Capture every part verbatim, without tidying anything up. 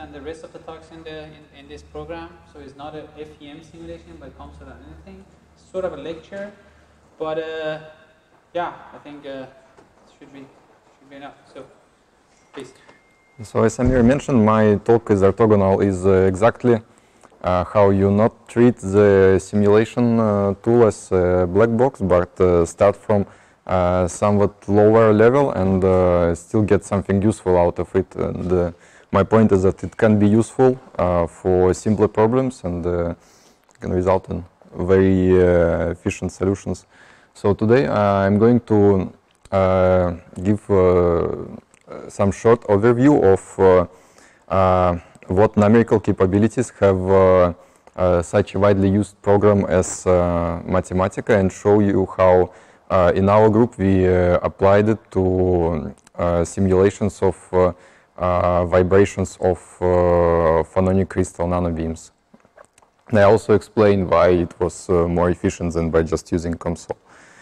than the rest of the talks in, the, in, in this program. So it's not a F E M simulation by COMSOL or anything. It's sort of a lecture. But uh, yeah, I think uh, it should be, should be enough. So please. So as Amir mentioned, my talk is orthogonal is uh, exactly uh, how you not treat the simulation uh, tool as a black box, but uh, start from uh, somewhat lower level and uh, still get something useful out of it. And uh, my point is that it can be useful uh, for simpler problems and uh, can result in very uh, efficient solutions. So today uh, I'm going to uh, give uh, some short overview of uh, uh, what numerical capabilities have uh, uh, such a widely used program as uh, Mathematica, and show you how uh, in our group we uh, applied it to uh, simulations of uh, uh, vibrations of uh, phononic crystal nanobeams. And I also explain why it was uh, more efficient than by just using COMSOL.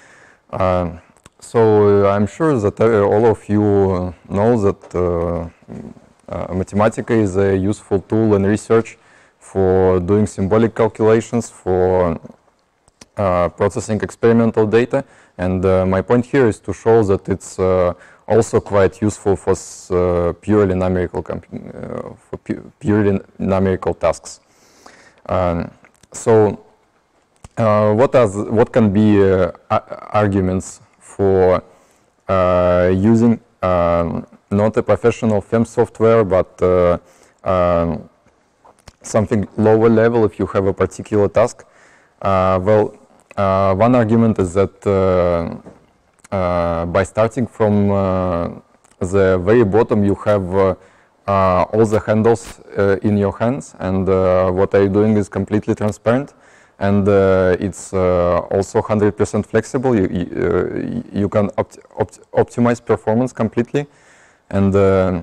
Uh, So uh, I'm sure that uh, all of you uh, know that uh, uh, Mathematica is a useful tool in research for doing symbolic calculations, for uh, processing experimental data. And uh, my point here is to show that it's uh, also quite useful for uh, purely numerical uh, for pu purely numerical tasks. Um, so uh, what are the, what can be uh, arguments for uh, using um, not a professional F E M software, but uh, um, something lower level if you have a particular task? Uh, well, uh, one argument is that uh, uh, by starting from uh, the very bottom, you have uh, uh, all the handles uh, in your hands, and uh, what are you doing is completely transparent. And uh, it's uh, also one hundred percent flexible. You, you, uh, you can opt opt optimize performance completely. And uh,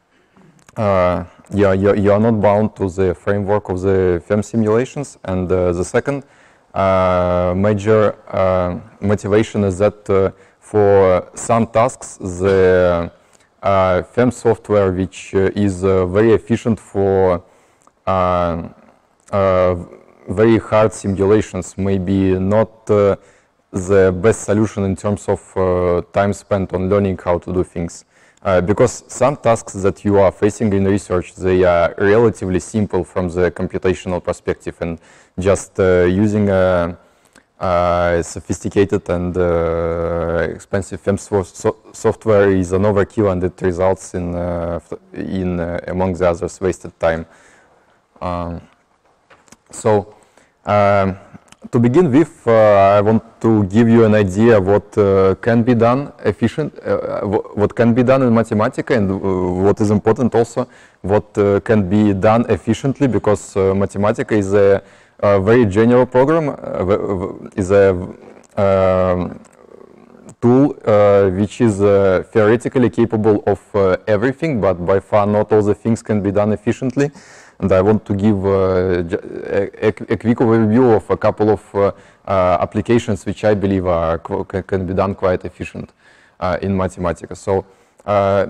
uh, yeah, you, you are not bound to the framework of the F E M simulations. And uh, the second uh, major uh, motivation is that uh, for some tasks, the uh, F E M software, which uh, is uh, very efficient for uh, uh, very hard simulations, maybe not uh, the best solution in terms of uh, time spent on learning how to do things. Uh, because some tasks that you are facing in research, they are relatively simple from the computational perspective, and just uh, using a, a sophisticated and uh, expensive F E M so so software is an overkill, and it results in, uh, in uh, among the others, wasted time. Um, So, um, to begin with, uh, I want to give you an idea of what uh, can be done efficient, uh, what can be done in Mathematica, and uh, what is important also, what uh, can be done efficiently, because uh, Mathematica is a, a very general program, uh, is a um, tool uh, which is uh, theoretically capable of uh, everything, but by far not all the things can be done efficiently. And I want to give uh, a, a quick overview of a couple of uh, uh, applications which I believe are, can be done quite efficient uh, in Mathematica. So uh,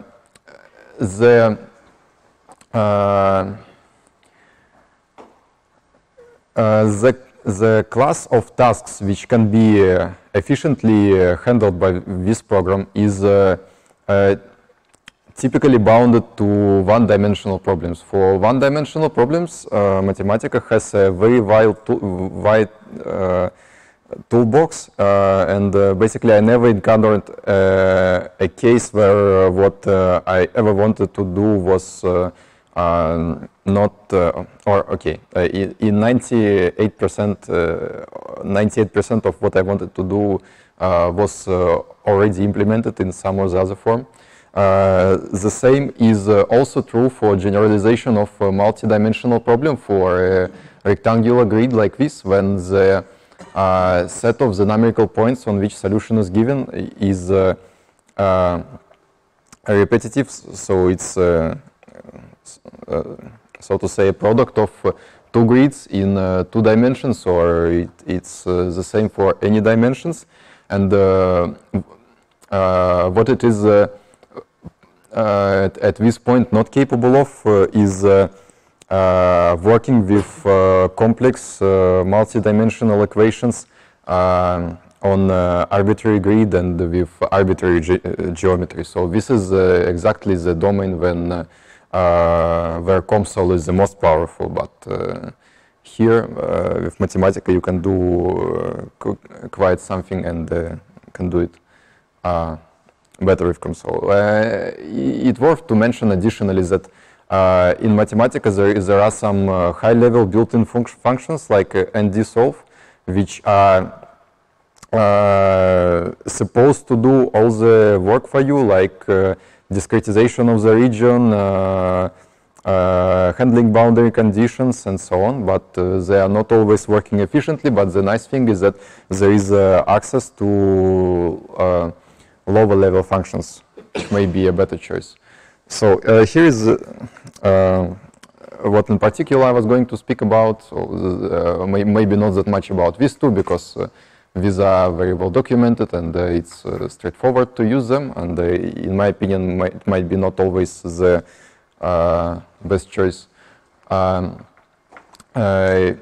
the uh, uh, the the class of tasks which can be uh, efficiently uh, handled by this program is uh, uh, typically bounded to one-dimensional problems. For one-dimensional problems, uh, Mathematica has a very wide, wide uh, toolbox, uh, and uh, basically I never encountered uh, a case where uh, what uh, I ever wanted to do was uh, uh, not, uh, or okay, uh, in ninety-eight percent, ninety-eight percent of what I wanted to do uh, was uh, already implemented in some or the other form. Uh, the same is uh, also true for generalization of a multi-dimensional problem for a rectangular grid like this, when the uh, set of the numerical points on which solution is given is uh, uh, repetitive, so it's uh, uh, so to say a product of uh, two grids in uh, two dimensions, or it, it's uh, the same for any dimensions. And uh, uh, what it is uh, uh, at, at this point not capable of uh, is uh, uh, working with uh, complex uh, multi-dimensional equations um, on uh, arbitrary grid and with arbitrary ge geometry. So this is uh, exactly the domain when uh, uh, where COMSOL is the most powerful. But uh, here uh, with Mathematica you can do uh, quite something and uh, can do it uh, better with COMSOL. Uh, it's worth to mention additionally that uh, in Mathematica there, there are some uh, high-level built-in func functions like uh, N D solve, which are Uh, supposed to do all the work for you, like uh, discretization of the region, uh, uh, handling boundary conditions, and so on. But uh, they are not always working efficiently. But the nice thing is that there is uh, access to uh, lower level functions, which may be a better choice. So uh, here is uh, uh, what in particular I was going to speak about. So, uh, may maybe not that much about these two, because uh, these are very well documented and uh, it's uh, straightforward to use them, and uh, in my opinion might, it might be not always the uh, best choice. Um, uh,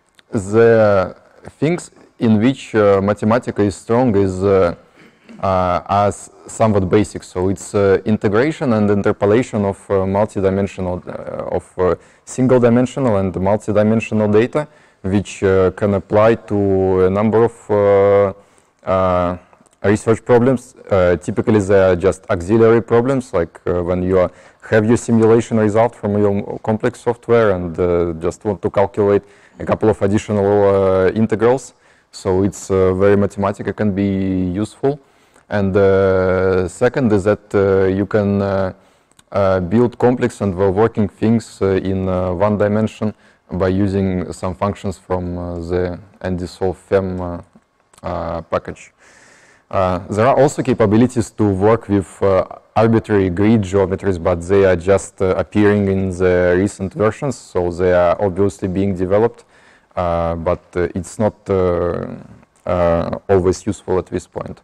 the things in which uh, Mathematica is strong is uh, uh, as somewhat basic. So it's uh, integration and interpolation of uh, multi-dimensional, uh, of uh, single-dimensional and multi-dimensional data, which uh, can apply to a number of uh, uh, research problems. Uh, typically, they are just auxiliary problems, like uh, when you are, have your simulation result from your complex software and uh, just want to calculate a couple of additional uh, integrals. So it's uh, very Mathematica can be useful. And uh, second is that uh, you can uh, uh, build complex and well-working things uh, in uh, one dimension by using some functions from uh, the N D solve F E M uh, uh, package. Uh, there are also capabilities to work with uh, arbitrary grid geometries, but they are just uh, appearing in the recent versions, so they are obviously being developed, uh, but uh, it's not uh, uh, always useful at this point.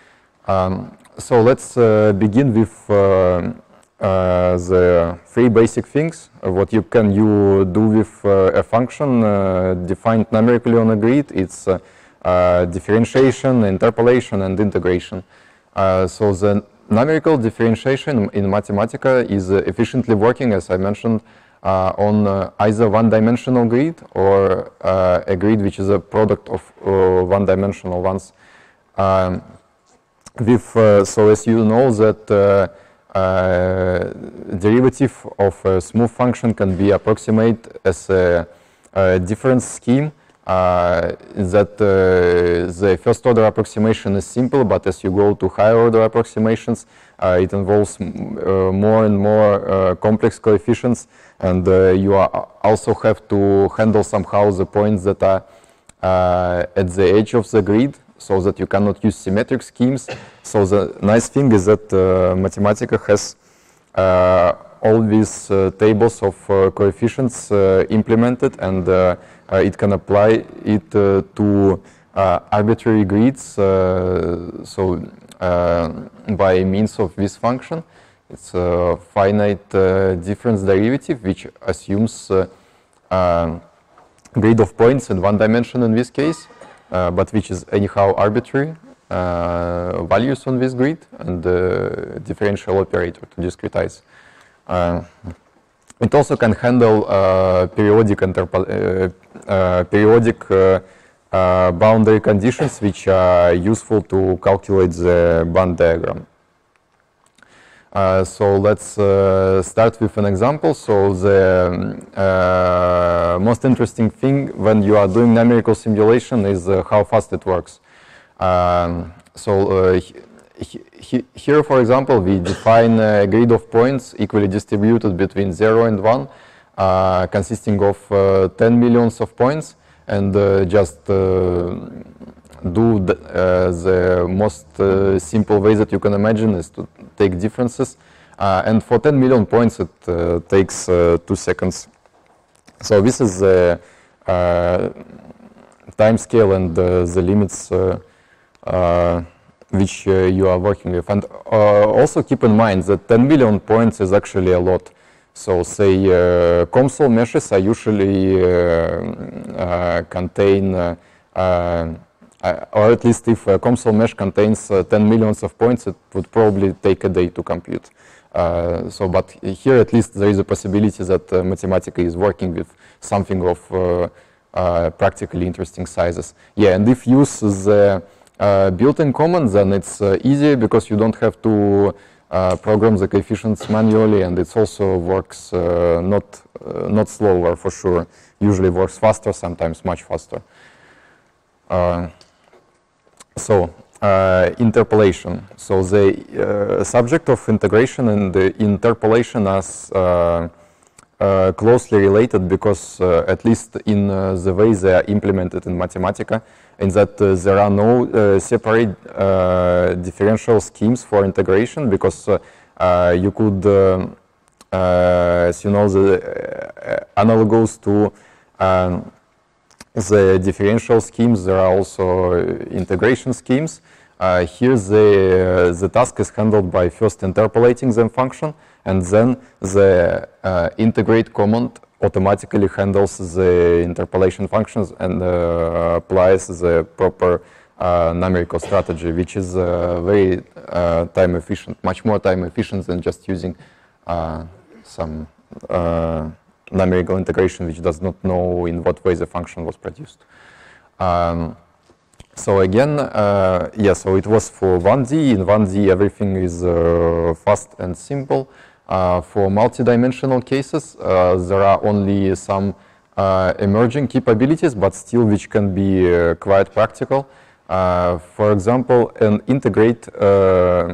Um, so let's uh, begin with uh, Uh, the three basic things, uh, what you can you do with uh, a function uh, defined numerically on a grid. It's uh, uh, differentiation, interpolation, and integration. Uh, so the numerical differentiation in Mathematica is uh, efficiently working, as I mentioned, uh, on uh, either one-dimensional grid or uh, a grid which is a product of uh, one-dimensional ones. Um, with, uh, so as you know that uh, Uh, derivative of a smooth function can be approximated as a, a difference scheme. Uh, that uh, the first order approximation is simple, but as you go to higher order approximations, uh, it involves uh, more and more uh, complex coefficients, and uh, you are also have to handle somehow the points that are uh, at the edge of the grid, so that you cannot use symmetric schemes. So the nice thing is that uh, Mathematica has uh, all these uh, tables of uh, coefficients uh, implemented, and uh, uh, it can apply it uh, to uh, arbitrary grids. Uh, so uh, by means of this function, it's a finite uh, difference derivative, which assumes uh, uh, grid of points in one dimension in this case. Uh, but which is anyhow arbitrary uh, values on this grid, and the uh, differential operator to discretize. Uh, it also can handle uh, periodic, uh, uh, periodic uh, uh, boundary conditions, which are useful to calculate the band diagram. Uh, so let's uh, start with an example. So the uh, most interesting thing when you are doing numerical simulation is uh, how fast it works. Um, so uh, he, he, here, for example, we define a grid of points equally distributed between zero and one, uh, consisting of uh, ten millions of points, and uh, just uh, do the, uh, the most uh, simple way that you can imagine is to take differences, uh, and for ten million points it uh, takes uh, two seconds. So this is the uh, time scale and uh, the limits uh, uh, which uh, you are working with. And uh, also keep in mind that ten million points is actually a lot. So say uh, COMSOL meshes are usually uh, uh, contain, uh, uh, or at least if a COMSOL mesh contains uh, ten millions of points, it would probably take a day to compute. Uh, so, but here at least there is a possibility that uh, Mathematica is working with something of uh, uh, practically interesting sizes. Yeah, and if you use the uh, built-in command, then it's uh, easy because you don't have to uh, program the coefficients manually, and it also works uh, not uh, not slower for sure. Usually works faster, sometimes much faster. Uh, so. Uh, interpolation. So the uh, subject of integration and the interpolation are uh, uh, closely related because uh, at least in uh, the way they are implemented in Mathematica, in that uh, there are no uh, separate uh, differential schemes for integration, because uh, uh, you could, uh, uh, as you know, the uh, analogous to um, the differential schemes, there are also integration schemes. Uh, here the, uh, the task is handled by first interpolating the function, and then the uh, integrate command automatically handles the interpolation functions and uh, applies the proper uh, numerical strategy, which is uh, very uh, time efficient, much more time efficient than just using uh, some uh, numerical integration which does not know in what way the function was produced. Um, so again, uh, yeah, so it was for one D. In one D everything is uh, fast and simple. Uh, for multi-dimensional cases, uh, there are only some uh, emerging capabilities, but still which can be uh, quite practical. Uh, for example, an integrate uh,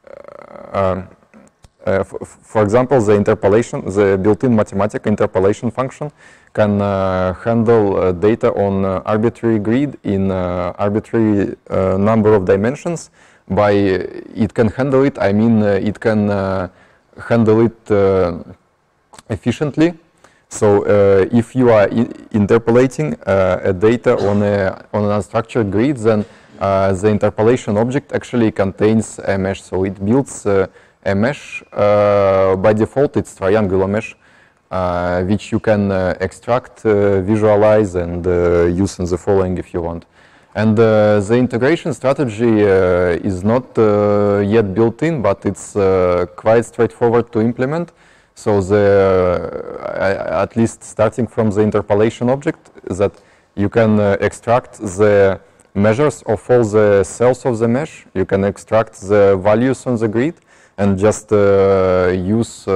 uh, Uh, for example, the interpolation, the built-in Mathematica interpolation function can uh, handle uh, data on uh, arbitrary grid in uh, arbitrary uh, number of dimensions. By it can handle it, I mean uh, it can uh, handle it uh, efficiently. So uh, if you are interpolating uh, a data on a on an unstructured grid, then uh, the interpolation object actually contains a mesh. So it builds uh, a mesh. Uh, by default, it's triangular mesh, uh, which you can uh, extract, uh, visualize, and uh, use in the following if you want. And uh, the integration strategy uh, is not uh, yet built in, but it's uh, quite straightforward to implement. So the, uh, at least starting from the interpolation object, that you can uh, extract the measures of all the cells of the mesh, you can extract the values on the grid, and just uh, use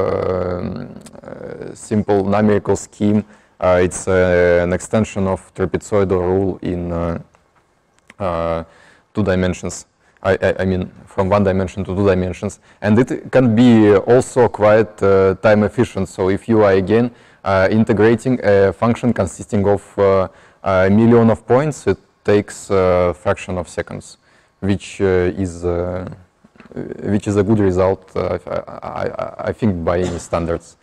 uh, uh, simple numerical scheme. Uh, it's uh, an extension of trapezoidal rule in uh, uh, two dimensions. I, I, I mean, from one dimension to two dimensions. And it can be also quite uh, time efficient. So if you are again uh, integrating a function consisting of uh, a million of points, it takes a fraction of seconds, which uh, is uh, which is a good result, uh, I, I, I think, by any standards.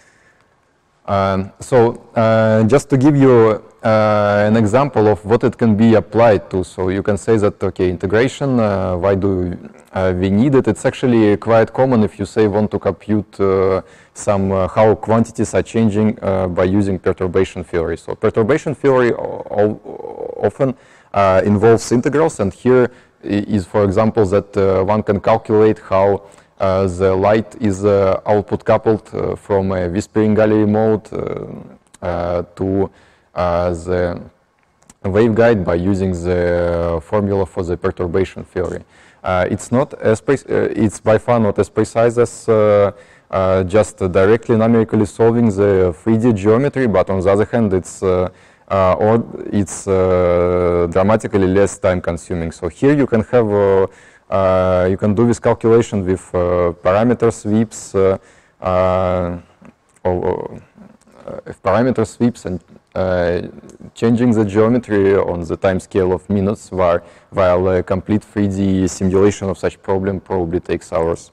Um, so uh, just to give you uh, an example of what it can be applied to, so you can say that, okay, integration, uh, why do uh, we need it? It's actually quite common if you say want to compute uh, some uh, how quantities are changing uh, by using perturbation theory. So perturbation theory often uh, involves integrals, and here is, for example, that uh, one can calculate how uh, the light is uh, output coupled uh, from a whispering gallery mode uh, uh, to uh, the waveguide by using the formula for the perturbation theory. Uh, it's not as uh, it's by far not as precise as uh, uh, just uh, directly numerically solving the three D geometry, but on the other hand, it's uh, Uh, or it's uh, dramatically less time consuming. So here you can have, uh, uh, you can do this calculation with uh, parameter sweeps, uh, uh, or uh, parameter sweeps and uh, changing the geometry on the time scale of minutes, while, while a complete three D simulation of such problem probably takes hours.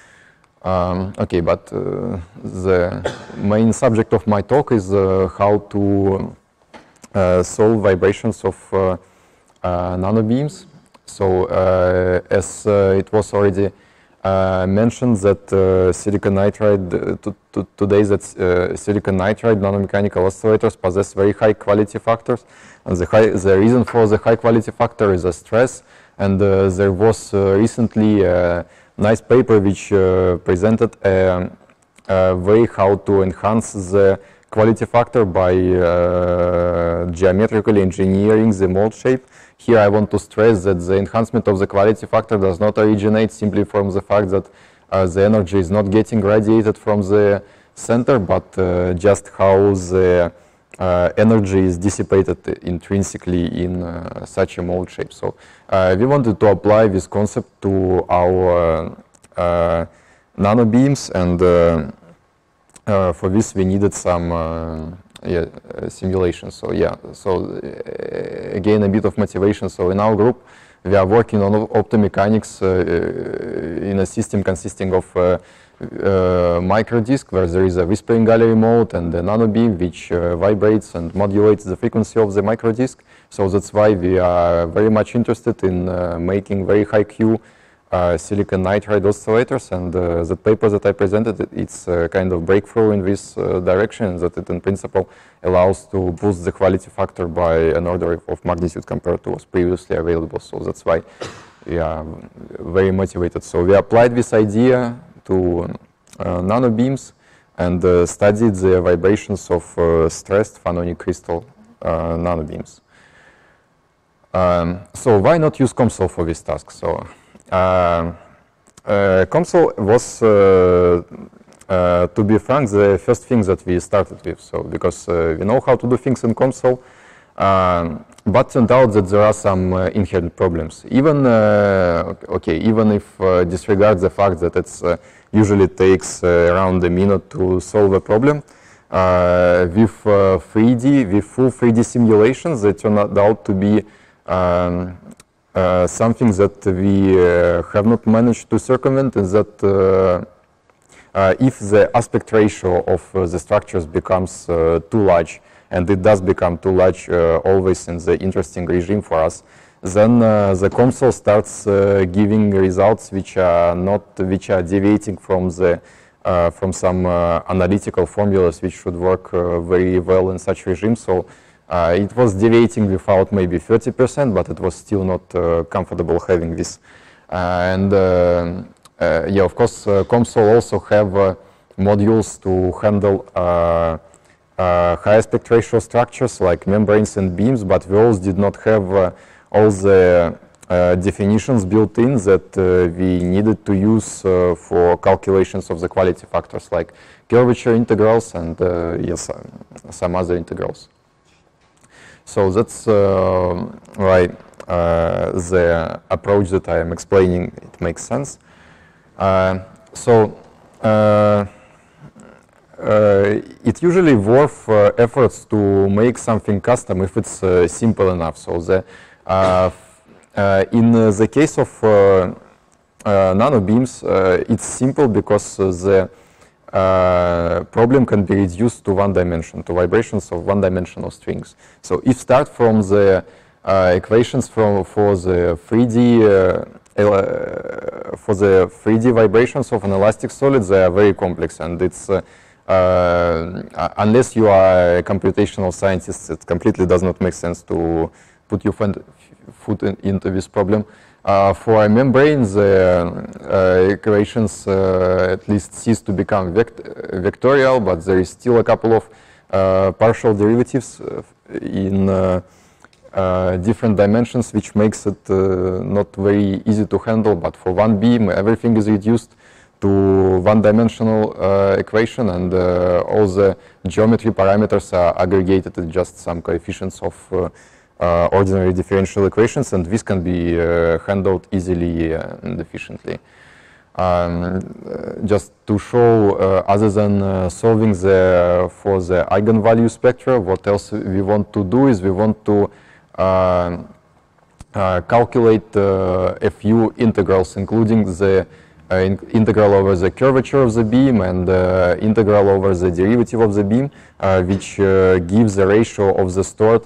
Um, okay, but uh, the main subject of my talk is uh, how to Uh, solve vibrations of uh, uh, nanobeams. so uh, as uh, it was already uh, mentioned that uh, silicon nitride, uh, to, to today that uh, silicon nitride nanomechanical oscillators possess very high quality factors, and the, high, the reason for the high quality factor is the stress, and uh, there was uh, recently a nice paper which uh, presented a, a way how to enhance the quality factor by uh, geometrically engineering the mold shape. Here I want to stress that the enhancement of the quality factor does not originate simply from the fact that uh, the energy is not getting radiated from the center, but uh, just how the uh, energy is dissipated intrinsically in uh, such a mold shape. So uh, we wanted to apply this concept to our uh, nano beams, and uh, uh, for this we needed some uh, yeah, uh, simulation. So yeah, so uh, again a bit of motivation. So in our group we are working on optomechanics uh, in a system consisting of uh, uh, micro disk where there is a whispering gallery mode and a nano beam which uh, vibrates and modulates the frequency of the micro disk. So that's why we are very much interested in uh, making very high Q Uh, silicon nitride oscillators, and uh, the paper that I presented, it, it's a kind of breakthrough in this uh, direction, that it in principle allows to boost the quality factor by an order of magnitude compared to what's previously available. So that's why we are very motivated. So we applied this idea to uh, nano beams and uh, studied the vibrations of uh, stressed phononic crystal uh, nano beams. Um, so why not use COMSOL for this task? So Uh, uh, COMSOL was, uh, uh, to be frank, the first thing that we started with. So because uh, we know how to do things in COMSOL, um, but turned out that there are some uh, inherent problems. Even uh, okay, even if uh, disregard the fact that it uh, usually takes uh, around a minute to solve a problem, uh, with uh, three D, with full three D simulations, they turn out to be um, Uh, something that we uh, have not managed to circumvent is that uh, uh, if the aspect ratio of uh, the structures becomes uh, too large, and it does become too large uh, always in the interesting regime for us, then uh, the COMSOL starts uh, giving results which are not, which are deviating from the uh, from some uh, analytical formulas which should work uh, very well in such regime. So Uh, it was deviating without maybe thirty percent, but it was still not uh, comfortable having this. Uh, and uh, uh, yeah, of course, uh, COMSOL also have uh, modules to handle uh, uh, high aspect ratio structures like membranes and beams, but those did not have uh, all the uh, definitions built in that uh, we needed to use uh, for calculations of the quality factors like curvature integrals and uh, yes, uh, some other integrals. So that's uh, right, uh, the approach that I am explaining, it makes sense. Uh, so uh, uh, it usually worth uh, efforts to make something custom if it's uh, simple enough. So the, uh, uh, in uh, the case of uh, uh, nano beams, uh, it's simple because uh, the Uh, problem can be reduced to one dimension, to vibrations of one-dimensional strings. So if start from the uh, equations from for the three D uh, for the three D vibrations of an elastic solid, they are very complex, and it's uh, uh, unless you are a computational scientist, it completely does not make sense to put your foot in, into this problem. Uh, for a membrane, the uh, equations uh, at least cease to become vect vectorial, but there is still a couple of uh, partial derivatives uh, in uh, uh, different dimensions, which makes it uh, not very easy to handle. But for one beam, everything is reduced to one-dimensional uh, equation, and uh, all the geometry parameters are aggregated at just some coefficients of uh, Uh, ordinary differential equations, and this can be uh, handled easily uh, and efficiently. Um, uh, just to show, uh, other than uh, solving the for the eigenvalue spectra, what else we want to do is we want to uh, uh, calculate uh, a few integrals, including the uh, in integral over the curvature of the beam and uh, integral over the derivative of the beam, uh, which uh, gives the ratio of the stored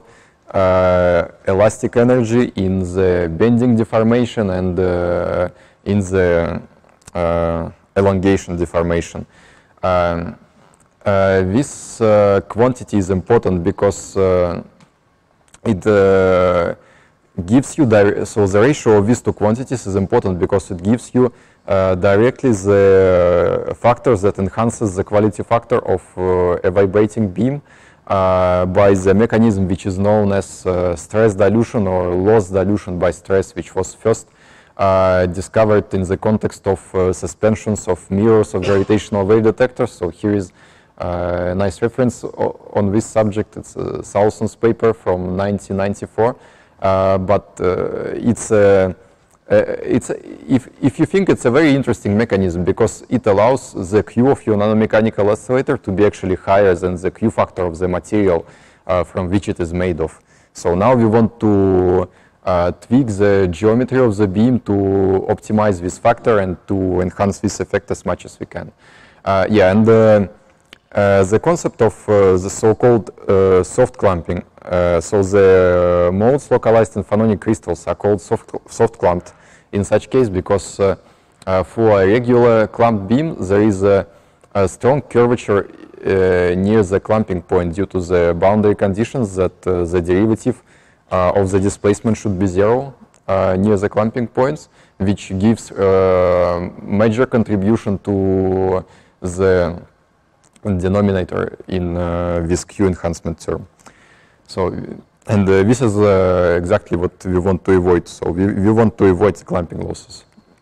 uh, elastic energy in the bending deformation and uh, in the uh, elongation deformation. Um, uh, this uh, quantity is important because uh, it uh, gives you, so the ratio of these two quantities is important because it gives you uh, directly the factors that enhances the quality factor of uh, a vibrating beam uh, by the mechanism which is known as uh, stress dilution or loss dilution by stress, which was first uh, discovered in the context of uh, suspensions of mirrors of gravitational wave detectors. So here is uh, a nice reference on this subject. It's uh, Southon's paper from nineteen ninety-four. Uh, but uh, it's uh, uh, it's if if you think it's a very interesting mechanism because it allows the Q of your nanomechanical oscillator to be actually higher than the Q factor of the material uh, from which it is made of. So now we want to uh, tweak the geometry of the beam to optimize this factor and to enhance this effect as much as we can. Uh, yeah, and uh, uh, the concept of uh, the so-called uh, soft clamping. Uh, so the uh, modes localized in phononic crystals are called soft, soft clamped in such case because uh, uh, for a regular clamped beam there is a, a strong curvature uh, near the clamping point due to the boundary conditions that uh, the derivative uh, of the displacement should be zero uh, near the clamping points, which gives uh, major contribution to the denominator in uh, this Q enhancement term. So, and uh, this is uh, exactly what we want to avoid. So we, we want to avoid the clamping losses.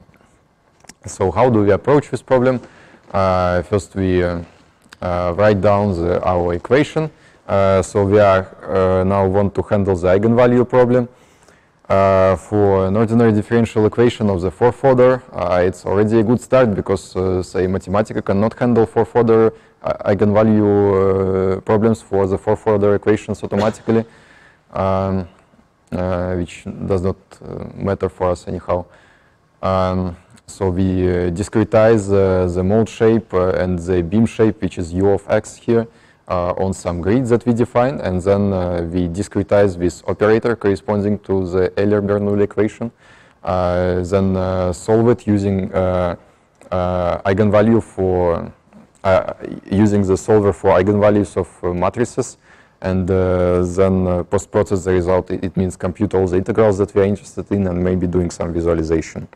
So how do we approach this problem? Uh, first we uh, uh, write down the, our equation. Uh, so we are uh, now want to handle the eigenvalue problem. Uh, for an ordinary differential equation of the fourth order, uh, it's already a good start because, uh, say, Mathematica cannot handle fourth order uh, eigenvalue uh, problems for the fourth order equations automatically, um, uh, which does not uh, matter for us anyhow. Um, so we uh, discretize uh, the mode shape uh, and the beam shape, which is u of x here, Uh, on some grids that we define, and then uh, we discretize this operator corresponding to the Euler-Bernoulli equation, uh, then uh, solve it using uh, uh, eigenvalue for uh, using the solver for eigenvalues of uh, matrices, and uh, then uh, post-process the result. It, it means compute all the integrals that we are interested in and maybe doing some visualization.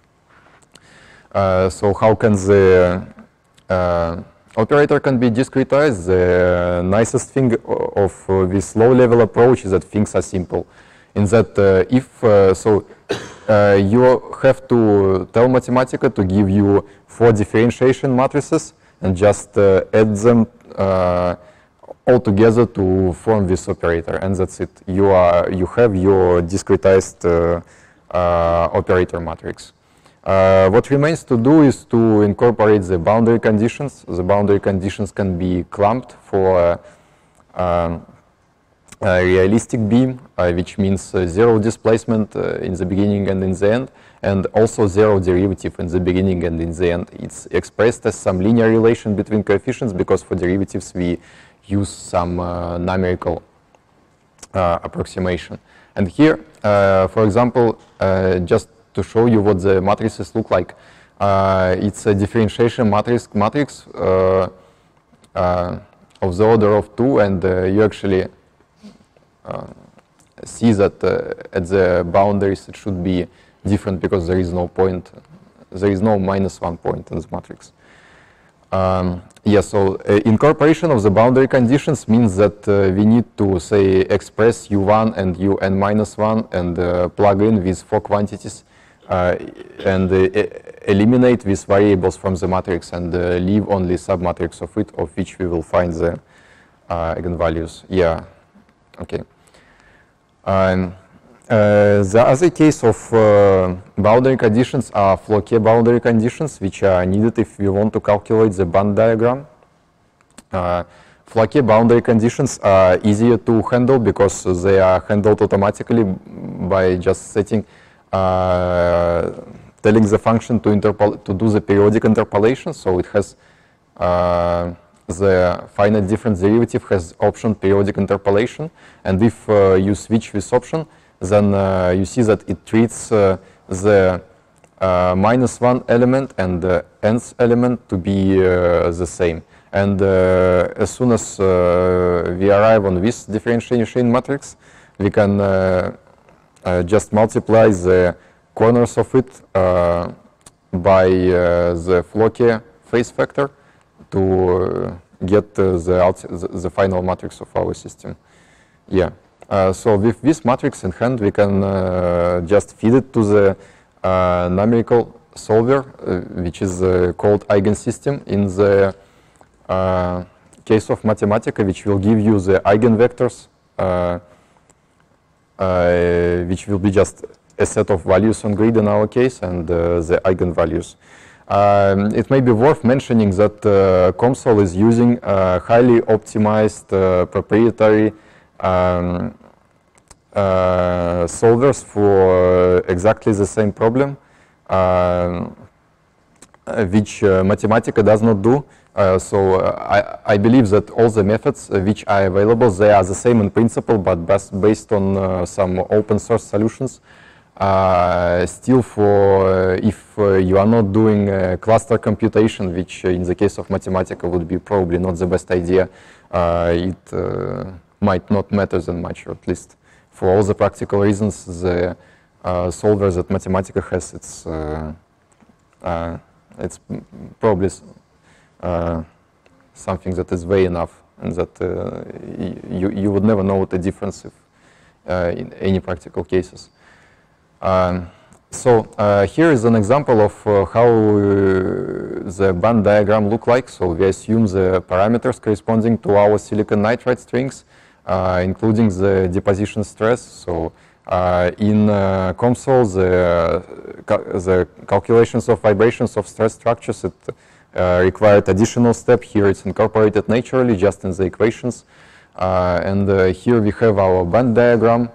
Uh, so how can the uh, operator can be discretized? The nicest thing of uh, this low-level approach is that things are simple. In that, uh, if uh, so, uh, you have to tell Mathematica to give you four differentiation matrices and just uh, add them uh, all together to form this operator, and that's it. You are you have your discretized uh, uh, operator matrix. Uh, what remains to do is to incorporate the boundary conditions. The boundary conditions can be clamped for uh, um, a realistic beam, uh, which means uh, zero displacement uh, in the beginning and in the end, and also zero derivative in the beginning and in the end. It's expressed as some linear relation between coefficients because for derivatives we use some uh, numerical uh, approximation. And here, uh, for example, uh, just to show you what the matrices look like. Uh, it's a differentiation matrix, matrix uh, uh, of the order of two, and uh, you actually uh, see that uh, at the boundaries it should be different because there is no point, there is no minus one point in the matrix. Um, yeah, so uh, incorporation of the boundary conditions means that uh, we need to, say, express u one and un minus one and uh, plug in these four quantities Uh, and uh, eliminate these variables from the matrix and uh, leave only submatrix of it, of which we will find the uh, eigenvalues. Yeah, okay. Um, uh, the other case of uh, boundary conditions are Floquet boundary conditions, which are needed if we want to calculate the band diagram. Uh, Floquet boundary conditions are easier to handle because they are handled automatically by just setting Uh, telling the function to interpol to do the periodic interpolation, so it has uh, the finite difference derivative has option periodic interpolation, and if uh, you switch this option, then uh, you see that it treats uh, the uh, minus one element and the nth element to be uh, the same. And uh, as soon as uh, we arrive on this differentiation matrix, we can uh, uh, just multiply the corners of it uh, by uh, the Floquet phase factor to uh, get uh, the, the, the final matrix of our system. Yeah. Uh, so with this matrix in hand, we can uh, just feed it to the uh, numerical solver, uh, which is uh, called eigensystem in the uh, case of Mathematica, which will give you the eigenvectors, uh, uh, which will be just a set of values on grid in our case, and uh, the eigenvalues. Um, it may be worth mentioning that uh, COMSOL is using uh, highly optimized uh, proprietary um, uh, solvers for uh, exactly the same problem, uh, which uh, Mathematica does not do. Uh, so uh, I, I believe that all the methods uh, which are available, they are the same in principle, but bas based on uh, some open source solutions. Uh, still, for uh, if uh, you are not doing uh, cluster computation, which uh, in the case of Mathematica would be probably not the best idea, uh, it uh, might not matter that much, or at least for all the practical reasons, the uh, solver that Mathematica has, it's uh, uh, it's probably uh, something that is way enough, and that uh, you you would never know the difference if, uh, in any practical cases. Um, so uh, here is an example of uh, how uh, the band diagram look like. So we assume the parameters corresponding to our silicon nitride strings, uh, including the deposition stress. So uh, in uh, COMSOL, the, cal the calculations of vibrations of stress structures, it uh, required additional step. Here it's incorporated naturally just in the equations. Uh, and uh, here we have our band diagram.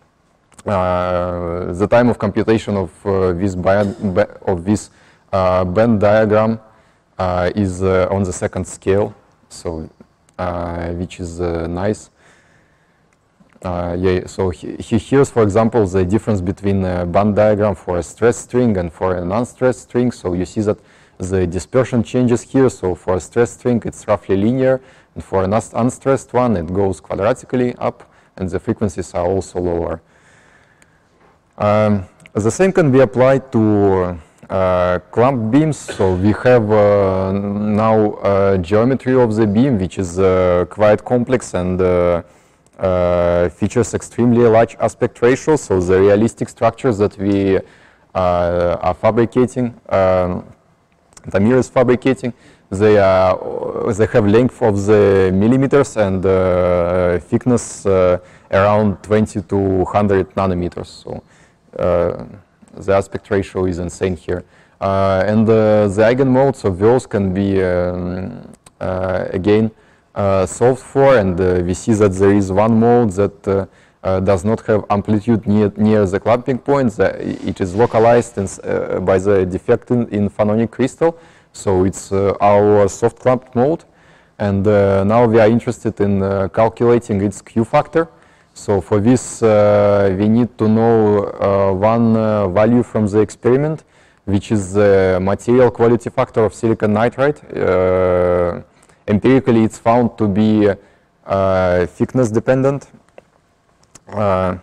Uh, the time of computation of uh, this band, of this uh, band diagram uh, is uh, on the second scale, so uh, which is uh, nice. Uh, yeah, so he, he here's, for example, the difference between a band diagram for a stressed string and for a non-stressed string. So you see that the dispersion changes here. So for a stressed string, it's roughly linear, and for an unstressed one, it goes quadratically up, and the frequencies are also lower. Um, the same can be applied to uh, clamp beams. So we have uh, now uh, geometry of the beam, which is uh, quite complex and uh, uh, features extremely large aspect ratio. So the realistic structures that we uh, are fabricating, um, Tamir is fabricating, they are they have length of the millimeters and uh, thickness uh, around twenty to one hundred nanometers. So Uh, the aspect ratio is insane here. Uh, and uh, the eigenmodes of those can be um, uh, again uh, solved for, and uh, we see that there is one mode that uh, uh, does not have amplitude near, near the clamping point. The, it is localized in, uh, by the defect in, in phononic crystal, so it's uh, our soft clamped mode. And uh, now we are interested in uh, calculating its Q factor. So for this, uh, we need to know uh, one uh, value from the experiment, which is the material quality factor of silicon nitride. Uh, empirically, it's found to be uh, thickness dependent, uh,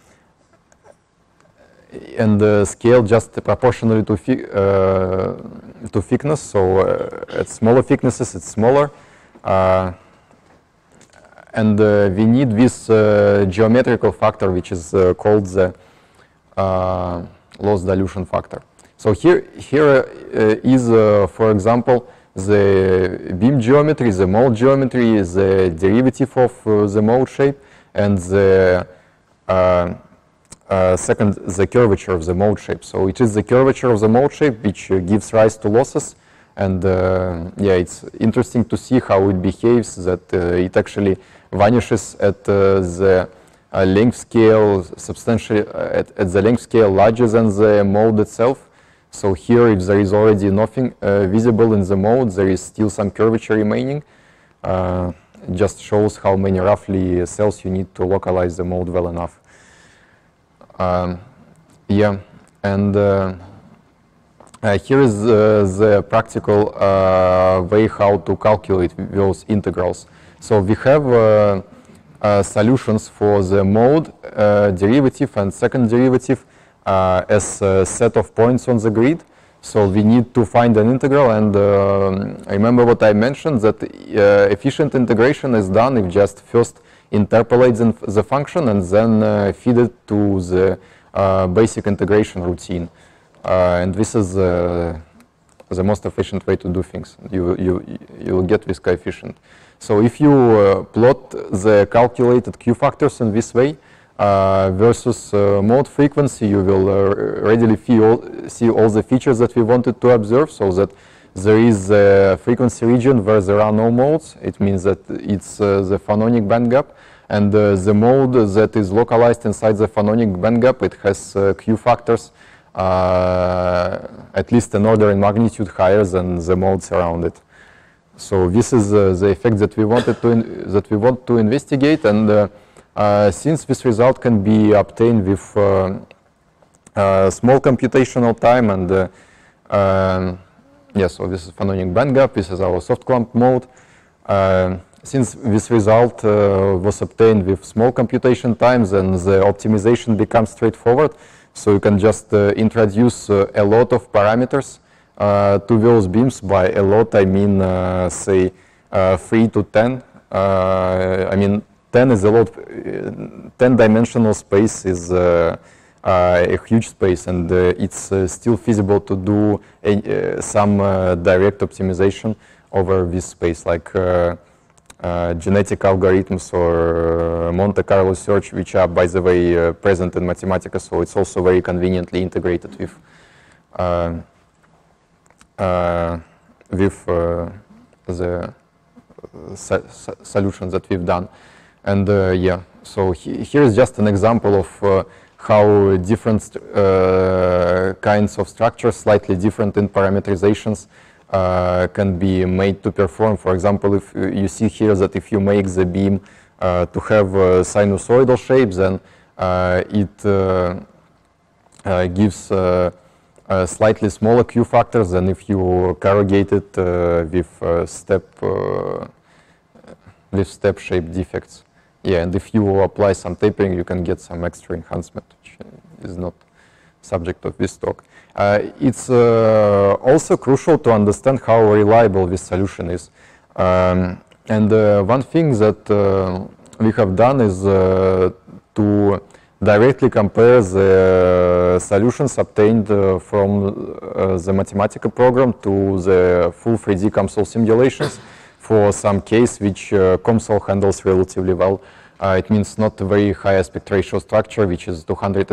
and the scale just proportionally to, uh, to thickness. So uh, at smaller thicknesses, it's smaller. Uh, And uh, we need this uh, geometrical factor, which is uh, called the uh, loss dilution factor. So here, here uh, is, uh, for example, the beam geometry, the mode geometry, the derivative of uh, the mode shape, and the uh, uh, second, the curvature of the mode shape. So it is the curvature of the mode shape which uh, gives rise to losses. And uh, yeah, it's interesting to see how it behaves, that uh, it actually vanishes at uh, the uh, length scale substantially uh, at, at the length scale larger than the mode itself. So here, if there is already nothing uh, visible in the mode, there is still some curvature remaining. uh, it just shows how many roughly cells you need to localize the mode well enough. Um, yeah, and uh, uh, here is uh, the practical uh, way how to calculate those integrals. So we have uh, uh, solutions for the mode uh, derivative and second derivative uh, as a set of points on the grid. So we need to find an integral, and uh, remember what I mentioned, that uh, efficient integration is done if just first interpolate the, the function and then uh, feed it to the uh, basic integration routine. Uh, and this is uh, the most efficient way to do things. You, you, you will get this coefficient. So if you uh, plot the calculated Q factors in this way, Uh, versus uh, mode frequency, you will uh, readily all, see all the features that we wanted to observe, so that there is a frequency region where there are no modes. It means that it's uh, the phononic band gap, and uh, the mode that is localized inside the phononic band gap, it has uh, Q factors uh, at least an order in magnitude higher than the modes around it. So this is uh, the effect that we wanted to in that we want to investigate, and uh, Uh, since this result can be obtained with uh, uh, small computational time, and uh, um, yeah, so this is phononic band gap, this is our soft clamp mode. Uh, since this result uh, was obtained with small computation times, then the optimization becomes straightforward. So you can just uh, introduce uh, a lot of parameters uh, to those beams. By a lot, I mean, uh, say, uh, three to ten. Uh, I mean, ten is a lot. ten dimensional space is uh, uh, a huge space, and uh, it's uh, still feasible to do a, uh, some uh, direct optimization over this space, like uh, uh, genetic algorithms or uh, Monte Carlo search, which are, by the way, uh, present in Mathematica. So it's also very conveniently integrated with uh, uh, with uh, the so solutions that we've done. And uh, yeah, so he here is just an example of uh, how different uh, kinds of structures, slightly different in parameterizations, uh, can be made to perform. For example, if you see here that if you make the beam uh, to have uh, sinusoidal shapes, then uh, it uh, uh, gives uh, uh, slightly smaller Q factors than if you corrugate it uh, with uh, step uh, with step shape defects. Yeah, and if you apply some tapering, you can get some extra enhancement, which is not subject of this talk. Uh, it's uh, also crucial to understand how reliable this solution is. Um, and uh, one thing that uh, we have done is uh, to directly compare the solutions obtained uh, from uh, the Mathematica program to the full three D COMSOL simulations for some case which uh, COMSOL handles relatively well. Uh, it means not a very high aspect ratio structure, which is two hundred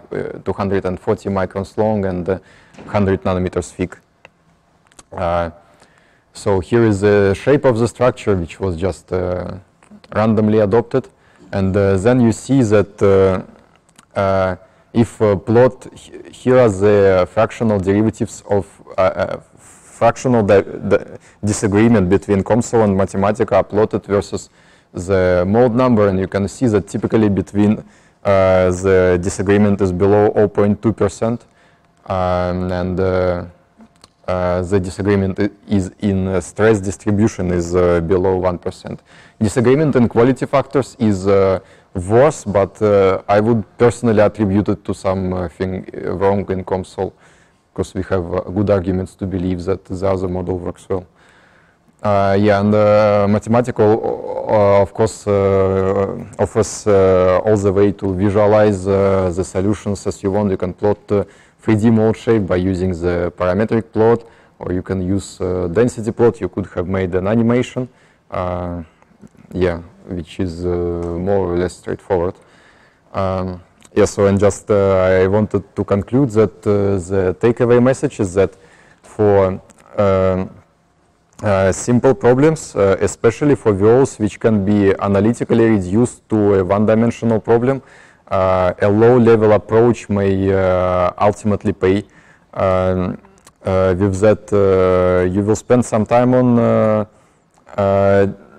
forty microns long and uh, one hundred nanometers thick. Uh, so here is the shape of the structure, which was just uh, randomly adopted. And uh, then you see that uh, uh, if uh, plot, here are the fractional derivatives of uh, uh, fractional disagreement between COMSOL and Mathematica are plotted versus the mode number, and you can see that typically between uh, the disagreement is below zero point two percent, um, and uh, uh, the disagreement is in uh, stress distribution is uh, below one percent. Disagreement in quality factors is uh, worse, but uh, I would personally attribute it to something wrong in COMSOL, because we have uh, good arguments to believe that the other model works well. Uh, yeah, and uh, Mathematica, uh, of course, uh, offers uh, all the way to visualize uh, the solutions as you want. You can plot uh, three D mode shape by using the parametric plot, or you can use uh, density plot. You could have made an animation, uh, yeah, which is uh, more or less straightforward. Um, yeah, so and just uh, I wanted to conclude that uh, the takeaway message is that for um, Uh, simple problems, uh, especially for those which can be analytically reduced to a one-dimensional problem, uh, a low-level approach may uh, ultimately pay. Um, uh, with that, uh, you will spend some time on uh, uh,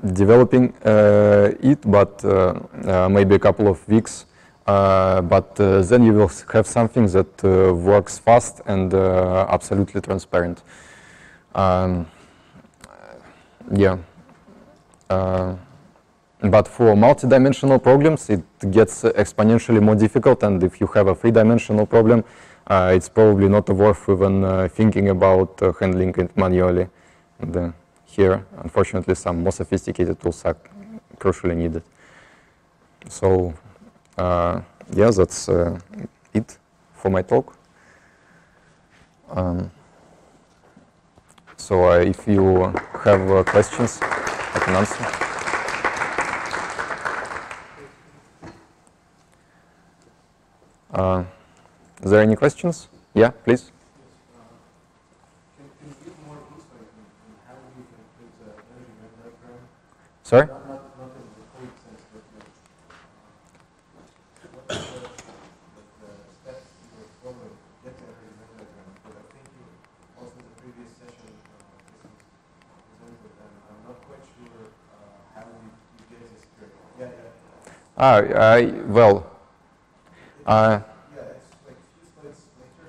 developing uh, it, but uh, uh, maybe a couple of weeks. Uh, but uh, then you will have something that uh, works fast and uh, absolutely transparent. Um, yeah. Uh, but for multi-dimensional problems, it gets exponentially more difficult, and if you have a three-dimensional problem, uh, it's probably not worth even uh, thinking about uh, handling it manually. And, uh, here, unfortunately, some more sophisticated tools are crucially needed. So, uh, yeah, that's uh, it for my talk. Um, so, uh, if you have uh, questions, I can answer. Uh, is there any questions? Yeah, please. Sorry? Not, not, not in the code sense, but like, uh, what are the, the steps you were following to get to every Venn diagram? But I think you also in the previous session uh, this was presented, and I'm not quite sure uh, how you, you get this straight. Yeah, yeah. Ah, I, well. Uh, yeah, it's like a few slides later.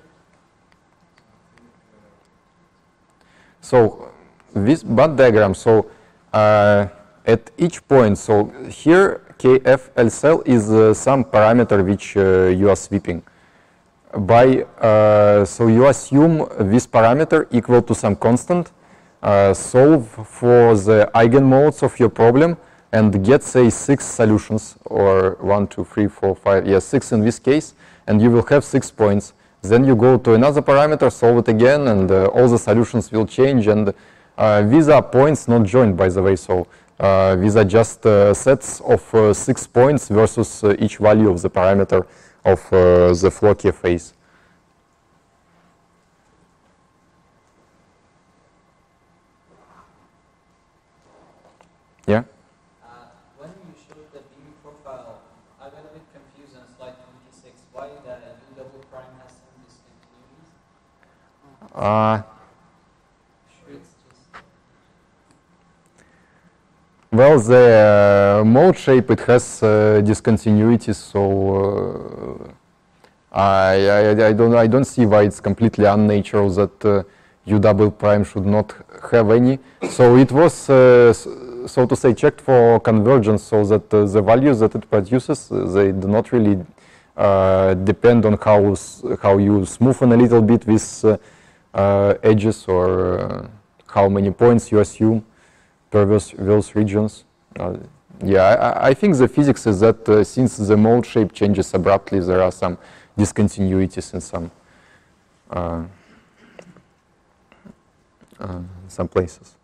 So, this Venn diagram, so uh, at each point, so here K F L cell is uh, some parameter which uh, you are sweeping. By, uh, so you assume this parameter equal to some constant, uh, solve for the eigenmodes of your problem, and get, say, six solutions, or one, two, three, four, five, yes, six in this case, and you will have six points. Then you go to another parameter, solve it again, and uh, all the solutions will change. And uh, these are points not joined, by the way, so uh, these are just uh, sets of uh, six points versus uh, each value of the parameter of uh, the floor K phase. Yeah? When you showed the beam profile, I got a bit confused on slide twenty-six. Why the U double prime has some discontinuities? Uh, Sure, it's just. well, the uh, mode shape, it has uh, discontinuities, so uh, I, I, I, don't, I don't see why it's completely unnatural that uh, U double prime should not have any. So it was, uh, so to say, checked for convergence, so that uh, the values that it produces, uh, they do not really uh, depend on how, how you smoothen a little bit with uh, uh, edges, or uh, how many points you assume per those, those regions. Uh, yeah, I, I think the physics is that uh, since the mode shape changes abruptly, there are some discontinuities in some uh, uh, some places.